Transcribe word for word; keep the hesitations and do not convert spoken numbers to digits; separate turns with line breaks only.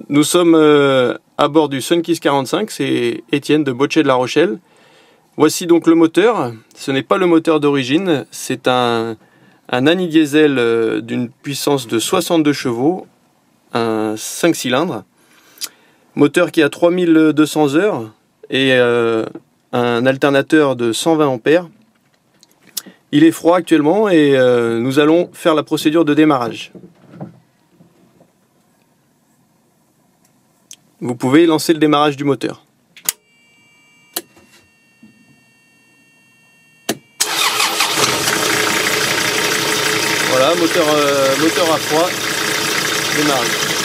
Nous sommes euh, à bord du Sunkiss quarante-cinq, c'est Étienne de Bochet de La Rochelle. Voici donc le moteur. Ce n'est pas le moteur d'origine, c'est un, un Annie diesel euh, d'une puissance de soixante-deux chevaux, un cinq cylindres. Moteur qui a trois mille deux cents heures et euh, un alternateur de cent vingt ampères. Il est froid actuellement et euh, nous allons faire la procédure de démarrage. Vous pouvez lancer le démarrage du moteur. Voilà, moteur, euh, moteur à froid, démarrage.